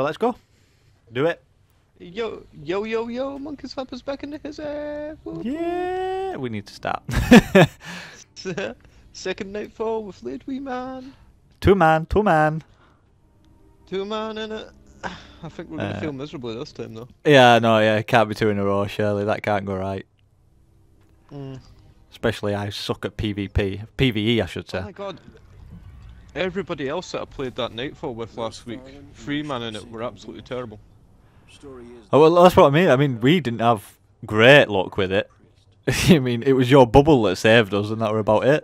So let's go. Do it. Yo, yo, yo, yo, Monkey Slapper's back into his ass. Yeah, we need to start. Second Nightfall with Lid Wee Man. Two man. 2-man in it. I think we're gonna fail miserably this time though. Yeah, no, yeah, it can't be two in a row, surely. That can't go right. Mm. Especially I suck at PvP. PvE, I should say. Oh my god. Everybody else that I played that Nightfall with last week, 3-man in it, were absolutely terrible. Oh, well, that's what I mean. I mean, we didn't have great luck with it. I mean, it was your bubble that saved us, and that were about it.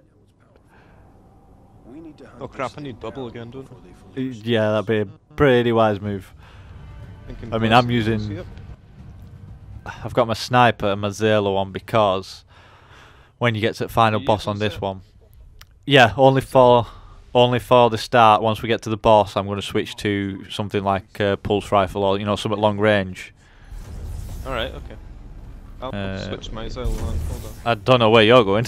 Oh crap, I need bubble again, don't I? Yeah, that'd be a pretty wise move. I mean, I'm using... I've got my sniper and my Zalo on because when you get to the final boss on this one... Yeah, only for the start. Once we get to the boss, I'm going to switch to something like pulse rifle or, you know, something long range. Alright, okay. I'll switch my Zalo on, hold on. I don't know where you're going.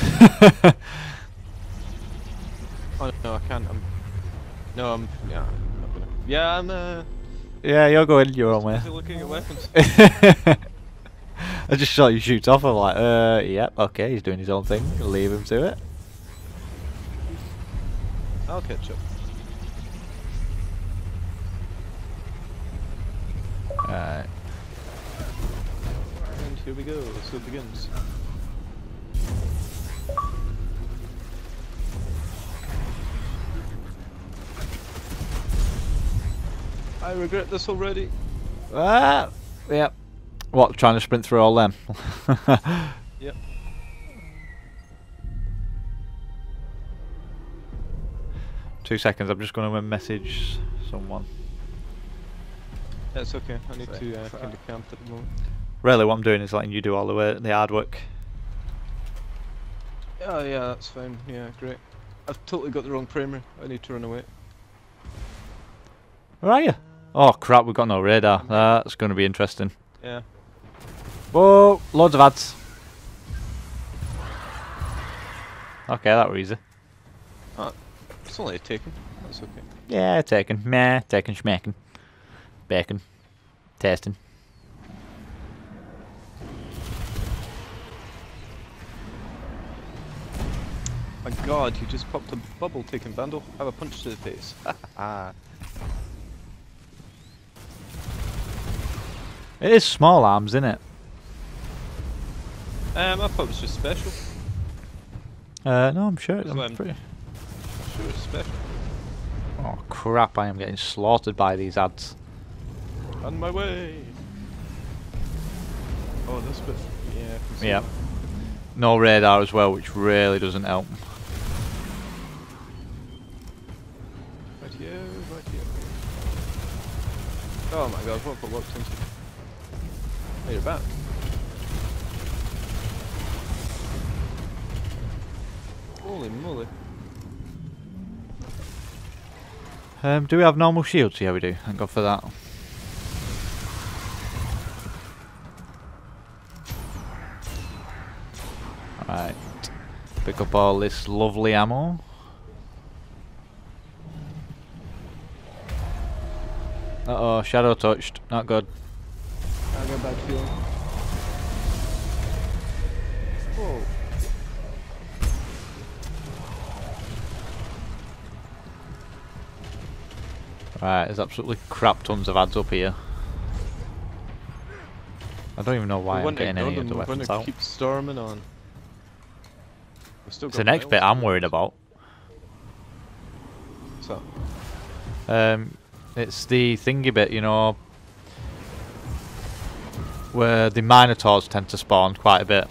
Oh no, I can't. Yeah, I'm not gonna. Yeah, I'm. Yeah, you're going your own way. Looking at weapons. I just saw you shoot off. I'm like, yep, okay, he's doing his own thing. Leave him to it. I'll catch up. Alright. And here we go. So it begins. I regret this already. Ah, yep. What, trying to sprint through all them? Yep. Two seconds, I'm just going to message someone. That's okay, I need to kind of camp at the moment. Really, what I'm doing is letting you do all the hard work. Oh yeah, that's fine. Yeah, great. I've totally got the wrong primer. I need to run away. Where are you? Oh crap, we've got no radar. That's going to be interesting. Yeah. Whoa, loads of ads. Okay, that were easy. Oh, it's only a taken. That's okay. Yeah, taken. Meh, taken, schmecking. Bacon. Tasting. My god, you just popped a bubble taken bundle. Have a punch to the face. Ah. It is small arms, isn't it? I thought it was just special. No, I'm sure. That's why I'm pretty. Sure, it's special. Oh crap! I am getting slaughtered by these ads. On my way. Oh, this bit. Yeah. I can see Yep. that. No radar as well, which really doesn't help. Right here, right here. Oh my god, what have I walked into? Oh, you're back. Holy moly. Do we have normal shields? Yeah, we do. Thank God for that. Right. Pick up all this lovely ammo. Uh-oh, shadow touched. Not good. I got back feeling. Whoa. Right, there's absolutely crap tons of ads up here. I don't even know why I'm getting any of the weapons out. Keep storming on. Still It's the next bit I'm worried about. So. It's the thingy bit, you know, where the Minotaurs tend to spawn quite a bit.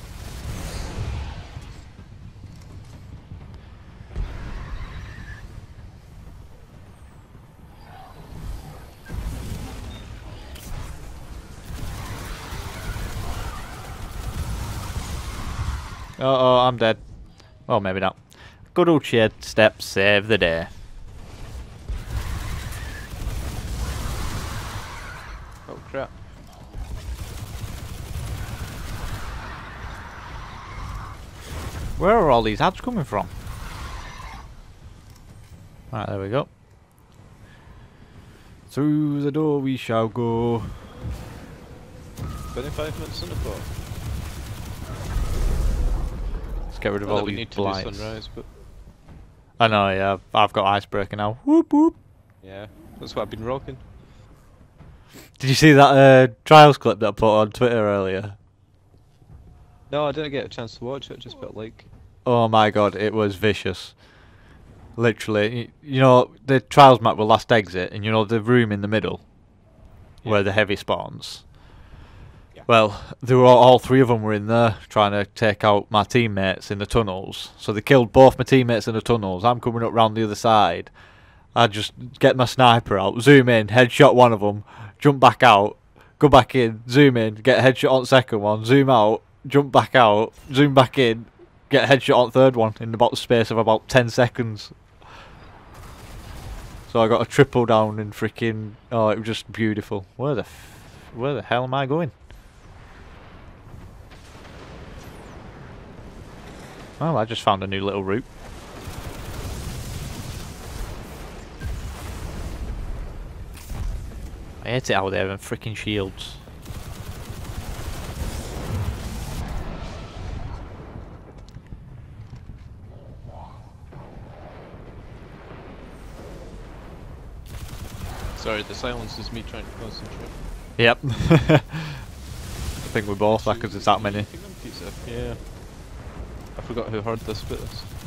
Uh-oh, I'm dead. Oh, maybe not. Good old shed step, save the day. Oh crap. Where are all these ads coming from? Right, there we go. Through the door we shall go. 25 minutes in the clock. Let's get rid of all these blights. Sunrise, but I know, yeah. I've got icebreaker now. Whoop whoop. yeah, that's what I've been rocking. Did you see that trials clip that I put on Twitter earlier? No, I didn't get a chance to watch it. Just felt like. Oh my god, it was vicious. Literally, you know, the trials map will last exit, and you know the room in the middle where the heavy spawns. Yeah. Well, they were all three of them were in there trying to take out my teammates in the tunnels. So they killed both my teammates in the tunnels. I'm coming up round the other side. I just get my sniper out, zoom in, headshot one of them, jump back out, go back in, zoom in, get a headshot on the second one, zoom out, jump back out, zoom back in, get a headshot on the third one in about the space of about 10 seconds. So I got a triple down and freaking... Oh, it was just beautiful. Where the hell am I going? Well, I just found a new little route. I hate it out there and freaking shields. Sorry, the silence is me trying to concentrate. Yep. I think we both are because there's that many. Yeah. I forgot who heard this bit.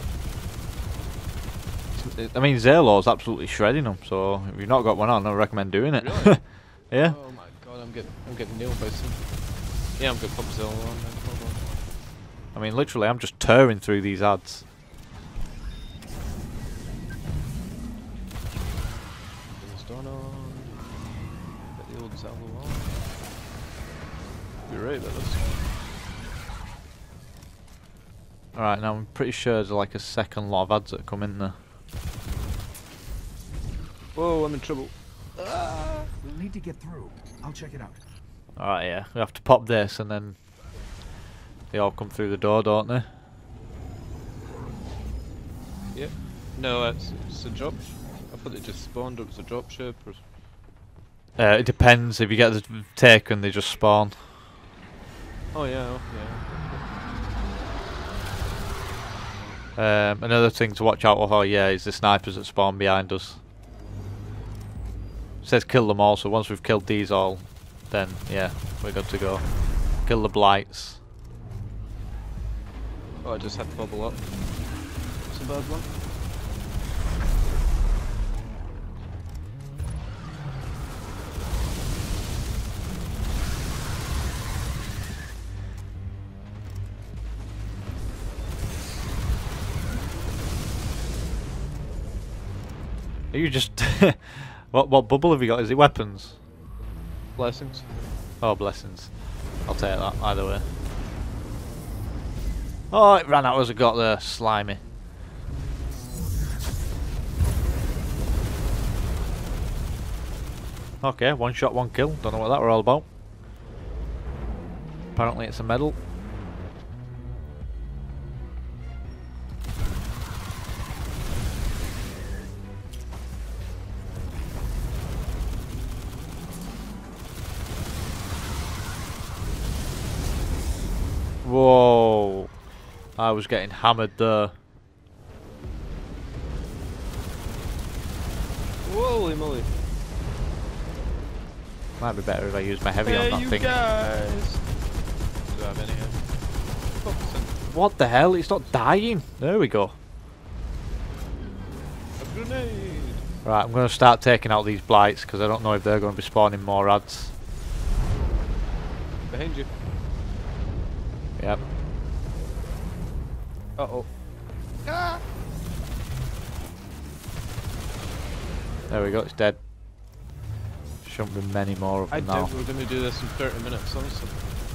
I mean, Zerlo's absolutely shredding them, so if you've not got one on, I recommend doing it. Really? Yeah. Oh my god, I'm getting nailed by some. Yeah, I'm gonna pop Zerlo on then. Hold on. I mean, literally, I'm just tearing through these ads. Get the old Zerlo on. You're right about this. Alright, now I'm pretty sure there's like a second lot of ads that come in there. Whoa, I'm in trouble. We'll need to get through. I'll check it out. Alright, yeah. We have to pop this and then they all come through the door, don't they? Yeah. No, it's a drop. I thought they just spawned, it was a drop ship or... It depends. If you get the taken, they just spawn. Oh yeah, Another thing to watch out for, yeah, is the snipers that spawn behind us. It says kill them all, so once we've killed these all, then yeah, we're good to go. Kill the blights. Oh, I just had to bubble up. It's a bad one. Are you just... what bubble have you got? Is it weapons? Blessings. Oh, blessings. I'll take that, either way. Oh, it ran out as it got there. Slimy. Okay, one shot, one kill. Don't know what that were all about. Apparently it's a medal. Whoa. I was getting hammered there. Holy moly. Might be better if I use my heavy on that thing. Guys. Do I have any here? Focusing. What the hell? It's not dying. There we go. A grenade. Right, I'm going to start taking out these blights because I don't know if they're going to be spawning more ads. Behind you. Yep. Uh-oh. Ah! There we go, it's dead. Shouldn't be many more of I them now. doubt we're going to do this in 30 minutes, honestly.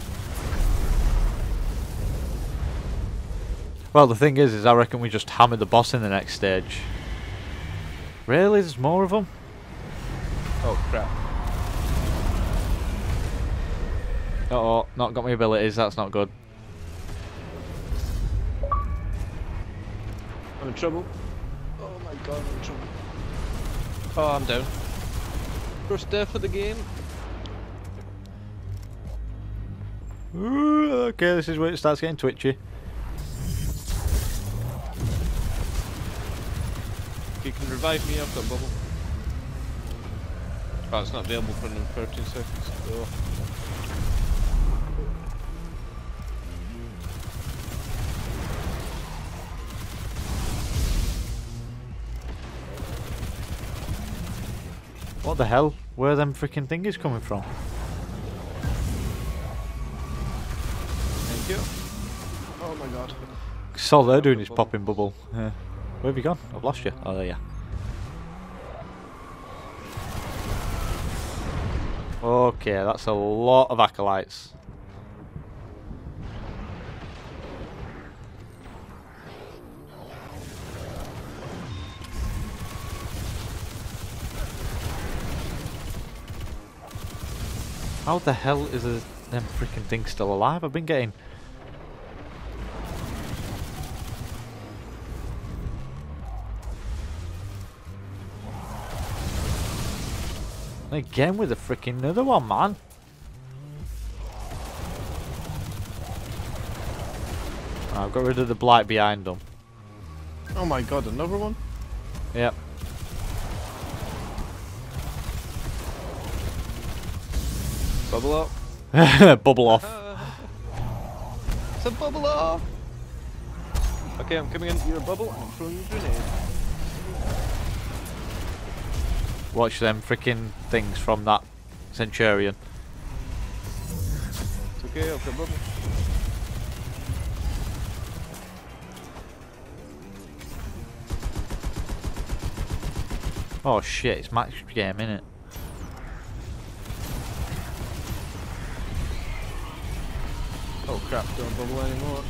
Well, the thing is I reckon we just hammer the boss in the next stage. Really? There's more of them? Oh, crap. Uh-oh, not got my abilities, that's not good. I'm in trouble. Oh my god, I'm in trouble. Oh, I'm down. First death of the game. Ooh, okay, this is where it starts getting twitchy. You can revive me, I've got bubble. Oh, it's not available for another 13 seconds. Oh. What the hell? Where are them freaking thingies coming from? Thank you. Oh my god. Cause all they're doing is popping bubble. Where have you gone? I've lost you. Oh, there you are. Okay, that's a lot of acolytes. How the hell is them freaking things still alive? I've been getting... Again with the freaking other one, man. I've got rid of the blight behind them. Oh my god, another one? Yep. Bubble up. Bubble off. It's a bubble off! Okay, I'm coming into your bubble and I'm throwing a grenade. Watch them freaking things from that Centurion. It's okay, I've got bubble. Oh shit, it's match game, innit? Oh crap, don't bubble anymore.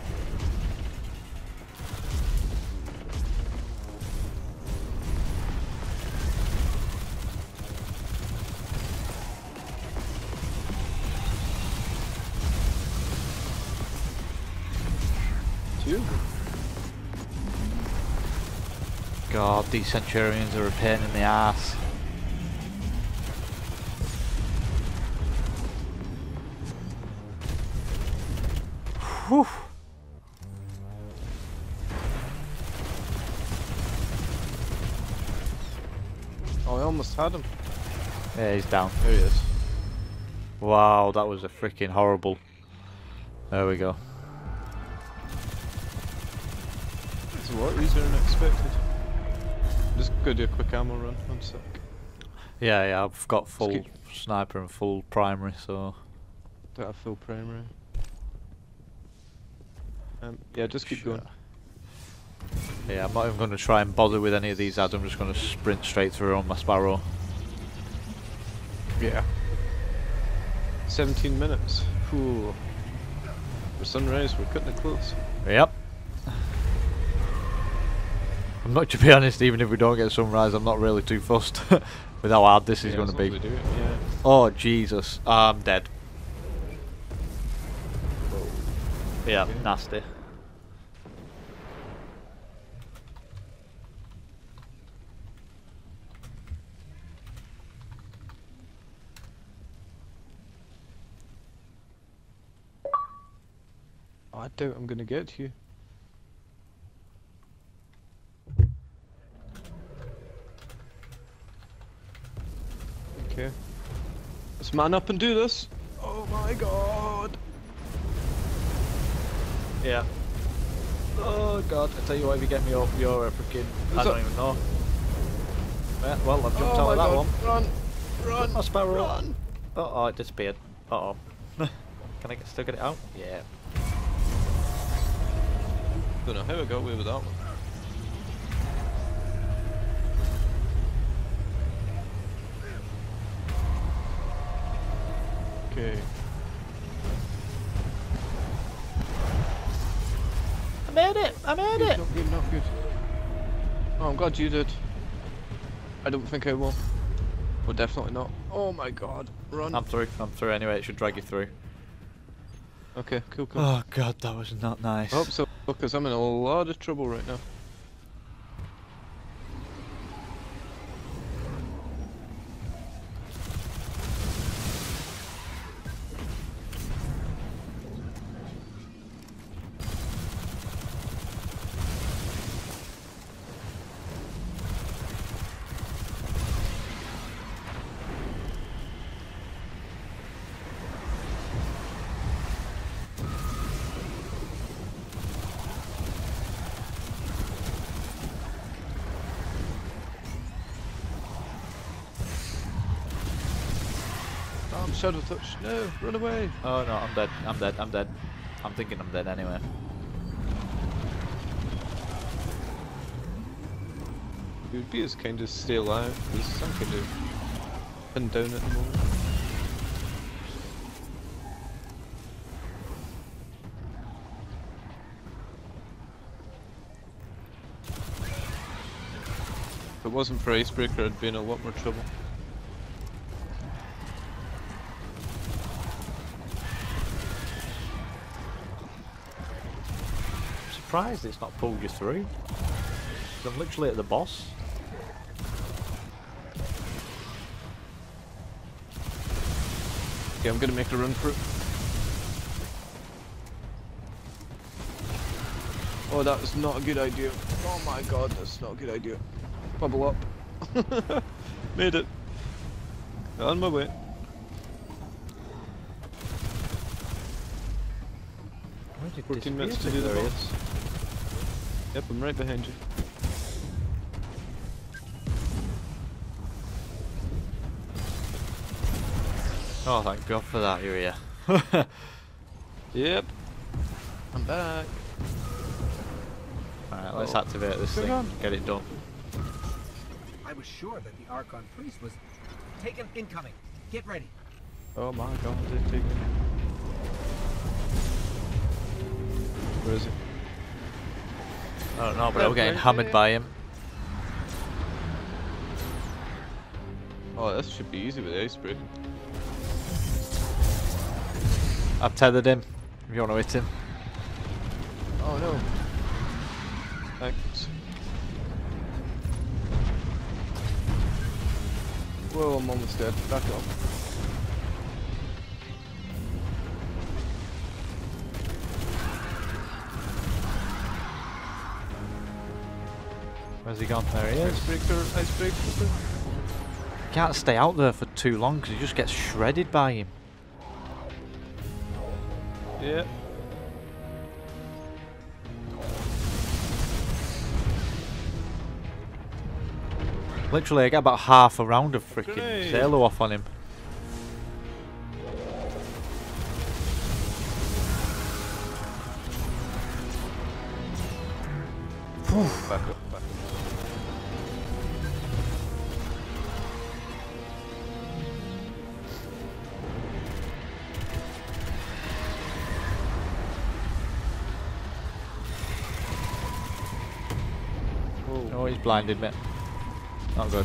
Two. God, these Centurions are a pain in the ass. Whew. Oh, I almost had him. Yeah, he's down. There he is. Wow, that was a freaking horrible. There we go. It's a lot easier than expected. I'm just gonna do a quick ammo run, 1 sec. Yeah, I've got full sniper and full primary, so... Don't have full primary. Yeah, just keep going. Yeah, I'm not even going to try and bother with any of these ads, I'm just going to sprint straight through on my Sparrow. Yeah. 17 minutes. Ooh. For sunrise, we're cutting it close. Yep. I'm not, to be honest, even if we don't get sunrise, I'm not really too fussed with how hard this is going to be. Yeah. Oh, Jesus. I'm dead. Yeah, Okay. nasty. Oh, I doubt I'm gonna get to you. Okay. Let's man up and do this. Oh my god. Yeah. Oh god, I tell you what, if you get me up, you're a freaking... I don't even know. Yeah, well, I've jumped out of that one. Run! Run! My Sparrow. Run! Oh, it disappeared. Uh-oh. Can I still get it out? Yeah. Don't know how I got away with that one. Okay. I made it! I made it! Not good, not good. Oh, I'm glad you did. I don't think I will. Well, definitely not. Oh my god. Run. I'm through anyway, it should drag you through. Okay, cool, cool. Oh god, that was not nice. I hope so, because I'm in a lot of trouble right now. I'm shadow touch. No, run away. Oh no, I'm dead. I'm dead. I'm dead. I'm thinking I'm dead anyway. It would be as kind of stay alive because I'm kind of pinned down at the moment. If it wasn't for Icebreaker, I'd be in a lot more trouble. I'm surprised it's not pulled you through. I'm literally at the boss. Okay, I'm gonna make a run for it. Oh, that was not a good idea. Oh my god, that's not a good idea. Bubble up. Made it. On my way. Where did 14 minutes to do the boss. Yep, I'm right behind you. Oh, thank God for that, you're here. Yep. I'm back. Alright, let's activate this thing and get it done. I was sure that the Archon Priest was taken incoming. Get ready. Oh my god, they're taking it. Where is it? I don't know, but I'm getting hammered by him. Oh, this should be easy with the Icebreaker. I've tethered him, if you want to hit him. Oh no. Thanks. Whoa, I'm almost dead. Back up. Where's he gone? There he is. Icebreaker, Icebreaker. Can't stay out there for too long because he just gets shredded by him. Yeah. Literally, I get about half a round of freaking Grenade. Zalo off on him. Back up, back up. Oh, he's blinded me. Not good.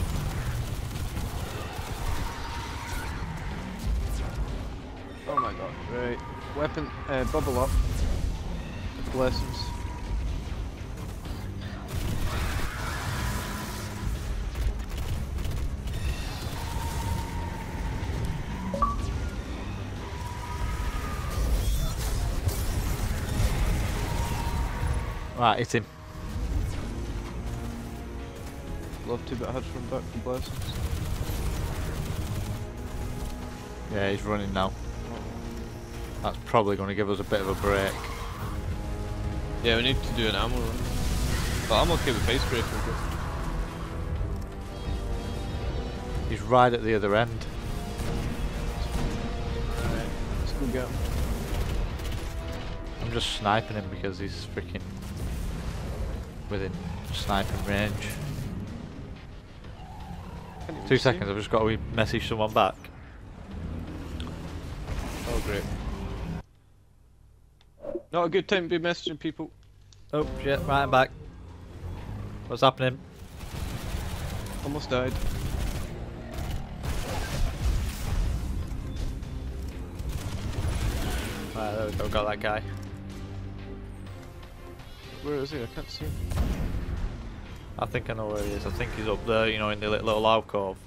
Oh my god, right. Weapon, bubble up. Blessings. Right, hit him. Love to, but I had to run back from blessings. Yeah, he's running now. That's probably going to give us a bit of a break. Yeah, we need to do an ammo run. But I'm okay with Icebreaker. He's right at the other end. Alright, let's go get him. I'm just sniping him because he's freaking within sniping range. 2 seconds, I've just got to message someone back. Oh great. Not a good time to be messaging people. Oh shit, right, I'm back. What's happening? Almost died. Right, there we go, got that guy. Where is he? I can't see him. I think I know where he is. I think he's up there, you know, in the little alcove.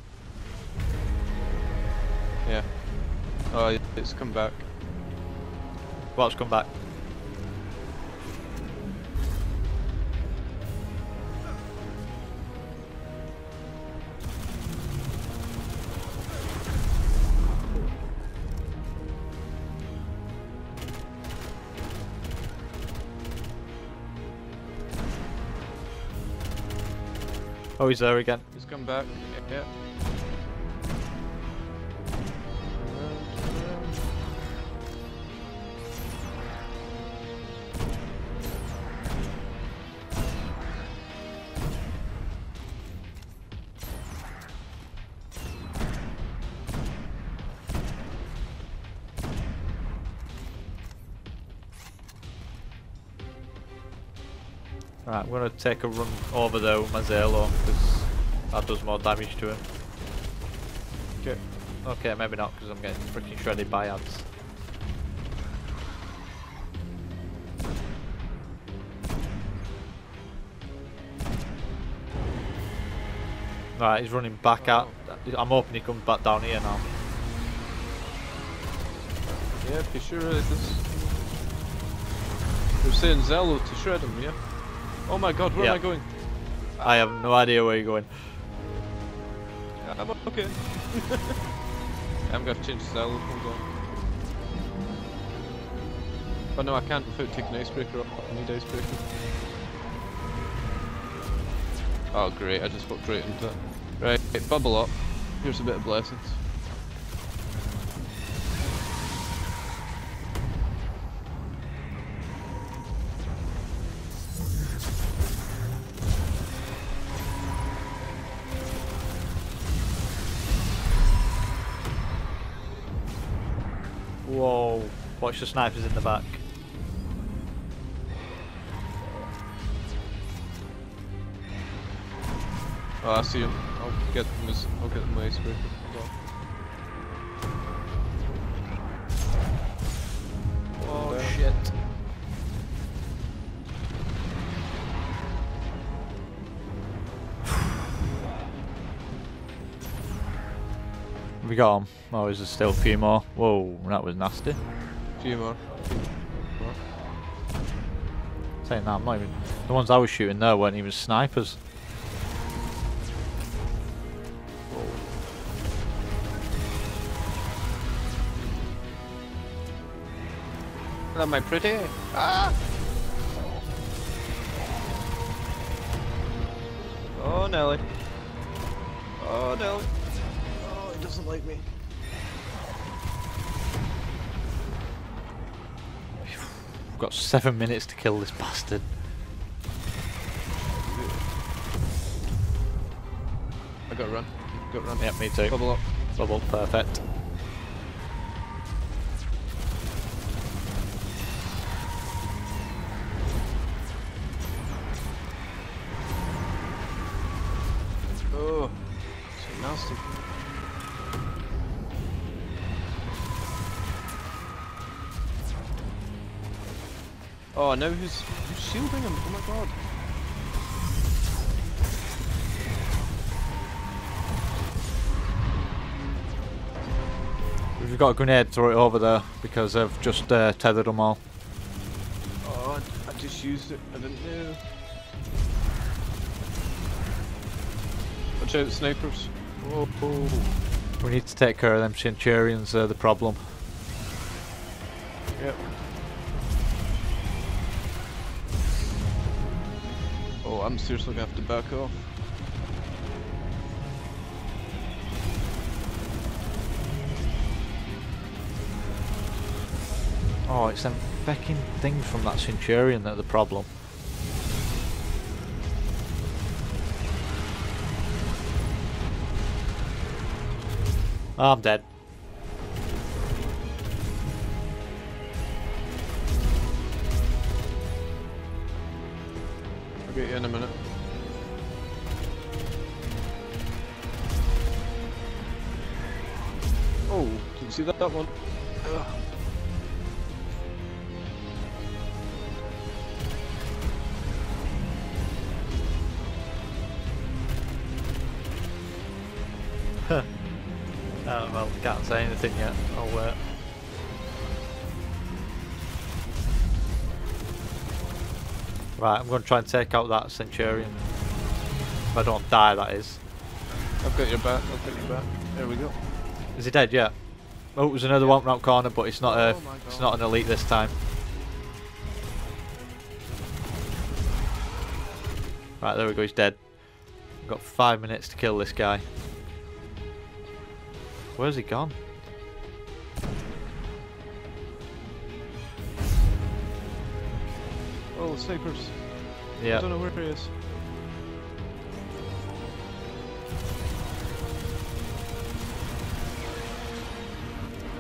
Yeah. Oh, it's come back. What's come back? Oh, he's there again. He's come back. Yeah. Right, I'm going to take a run over there with my Zalo, because that does more damage to him. Okay. Okay, maybe not, because I'm getting freaking shredded by ads. Right, he's running back out. I'm hoping he comes back down here now. Yeah, be sure it is. You're saying Zello to shred him, yeah? Oh my god, where am I going? I have no idea where you're going. Yeah, I'm okay. I'm gonna change Zello, hold on. But no, I can't without taking Icebreaker off. I need Icebreaker. Oh great, I just walked right into it. Right, bubble up. Here's a bit of blessings. Whoa, watch the snipers in the back. Oh, I see him. I'll get them my Icebreaker. Oh shit. We got him. Oh, is there still a few more? Whoa, that was nasty. Few more. Saying that, I'm not even. The ones I was shooting there weren't even snipers. Am I pretty? Ah! Oh Nelly. Oh Nelly. Oh, he doesn't like me. We've got 7 minutes to kill this bastard. I gotta run. Gotta run. Yep, me too. Bubble up. Bubble, perfect. Oh, so nasty. Oh, now who's shielding him? Oh my god. If you've got a grenade, throw it over there because I've just tethered them all. Oh, I just used it. I didn't know. Watch out, snipers. Whoa. We need to take care of them Centurions, they're the problem. Yep. Oh, I'm seriously gonna have to back off. Oh, it's them fucking things from that Centurion that are the problem. Oh, I'm dead. I'll get you in a minute. Oh, did you see that one? Ugh. Oh, well, can't say anything yet. I'll wait. Right, I'm going to try and take out that Centurion. If I don't die, that is. I've got your back. I've got your back. There we go. Is he dead yet? Oh, there's another one round corner, but it's not a. It's not an elite this time. Right, there we go. He's dead. We've got 5 minutes to kill this guy. Where's he gone? Oh, snipers. Yeah. I don't know where he is.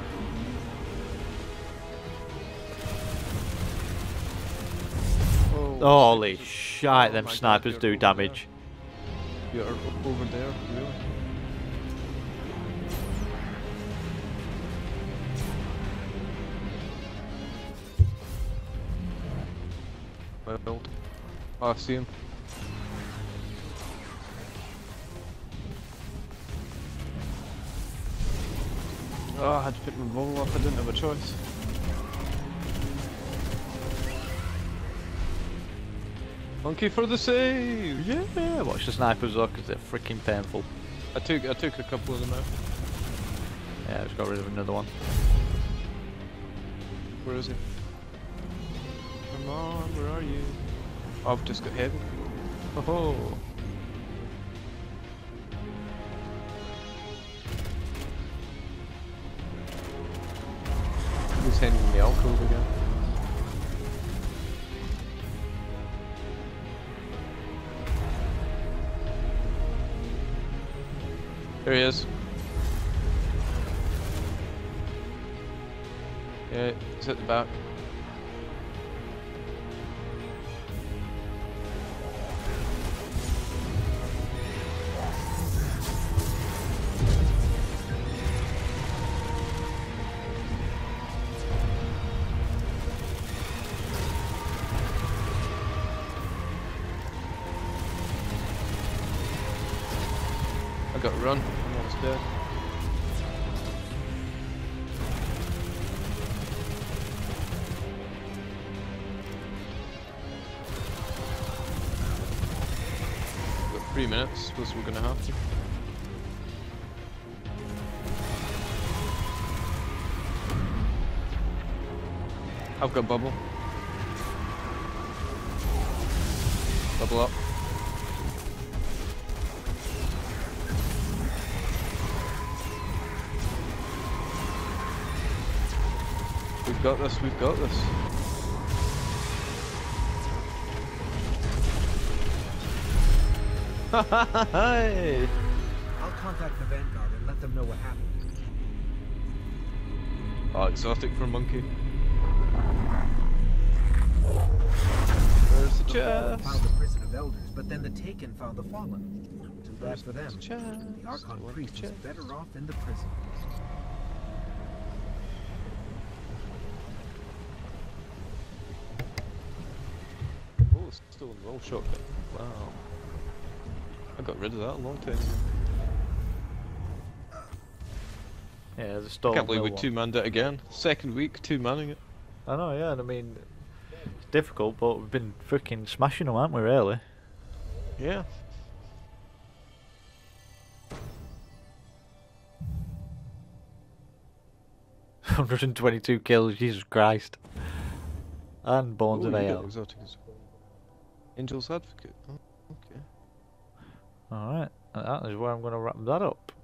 Oh. Holy shit. shite, them my God, snipers you're do over damage. there. You're over there, really? Well, I see him. Oh, I had to pick my bubble up, I didn't have a choice. Monkey for the save! Yeah, watch the snipers though, because they're freaking painful. I took a couple of them out. Yeah, I just got rid of another one. Where is he? Come on, where are you? Oh, I've just got heavy. Oh ho! He's handing me alcohol again. There he is. Yeah, he's at the back. I got run. I'm almost dead. Got 3 minutes. Suppose we're gonna have to. I've got bubble. Bubble up. We've got this, we've got this. Hey! I'll contact the Vanguard and let them know what happened. Oh, exotic for monkey. Where's the The Fallen chest? found the prison of elders, but then the Taken found the Fallen. Too bad for them. Chest. The Archon Where's priest the was chest? better off in the prison. Oh, it's still in roll shotgun. Wow. I got rid of that a long time ago. Yeah, there's a I stolen can't believe we mill one. two-manned it again. Second week, two-manning it. I know, yeah, and I mean, it's difficult, but we've been freaking smashing them, haven't we, really? Yeah. $122 kills, Jesus Christ. And Bones Ooh, of you got Ale. exotic as well. Angel's Advocate. Oh, okay. Alright, and that is where I'm going to wrap that up.